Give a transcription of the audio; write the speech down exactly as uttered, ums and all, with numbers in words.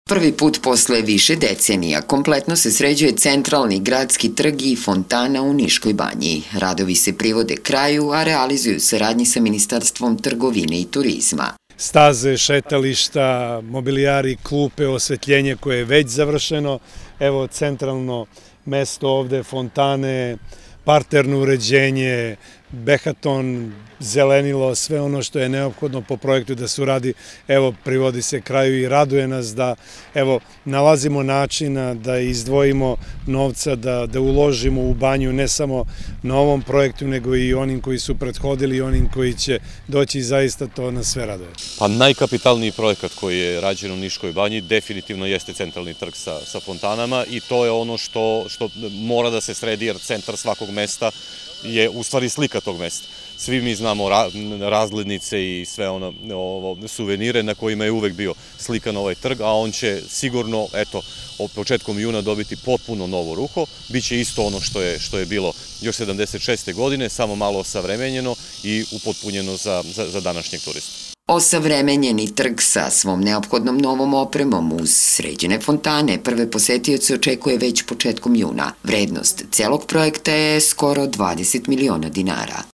Prvi put posle više decenija kompletno se sređuje centralni gradski trg i fontana u Niškoj banji. Radovi se privode kraju, a realizuju saradnji sa Ministarstvom trgovine i turizma. Staze, šetališta, mobilijari, klupe, osvetljenje koje je već završeno. Evo centralno mesto ovde, fontane, parterno uređenje, behaton, zelenilo, sve ono što je neophodno po projektu da se uradi, evo, privodi se kraju i raduje nas da, evo, nalazimo načina da izdvojimo novca, da, da uložimo u banju ne samo na ovom projektu, nego i onim koji su prethodili i onim koji će doći, zaista to nas sve raduje. Pa najkapitalniji projekat koji je rađen u Niškoj banji definitivno jeste centralni trg sa, sa fontanama i to je ono što, što mora da se sredi, jer centar svakog mesta je u stvari slika tog mesta. Svi mi znamo razglednice i sve ono, ovo, suvenire na kojima je uvek bio slikan ovaj trg, a on će sigurno, eto, početkom juna dobiti potpuno novo ruho. Biće isto ono što je, što je bilo još sedamdeset šeste godine, samo malo osavremenjeno i upotpunjeno za, za, za današnjeg turista. Osavremenjeni trg sa svom neophodnom novom opremom uz sređene fontane prve posetioce očekuje već početkom juna. Vrednost celog projekta je skoro dvadeset miliona dinara.